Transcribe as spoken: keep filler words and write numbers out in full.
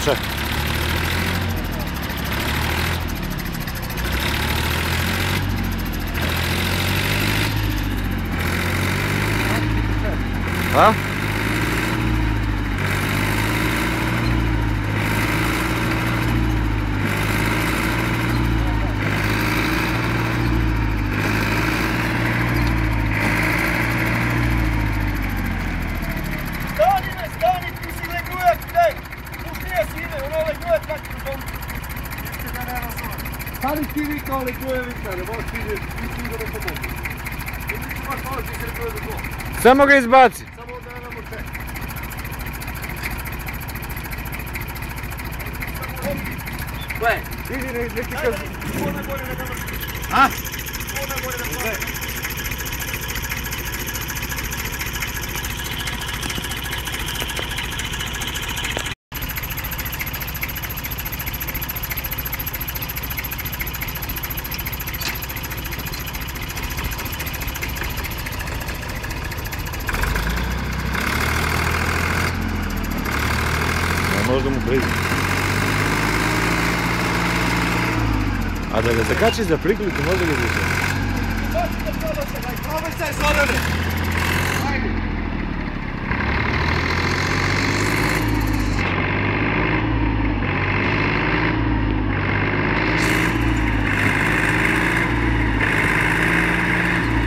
Naša. A? Stani ti vikao leguje vika, ne možeš ti da ne pomogu. Ti ti imaš malo ti se leguje do dvoje. Samo ga izbaci. Samo da ne namo ček. Gle, vidi neki kad... Ovo najbolje da ga vrši. A? Ovo najbolje da ga vrši. Možda mu priđe. A da ga zakači za prikljuku, možda ga izvuče. Probaj se, Zorane!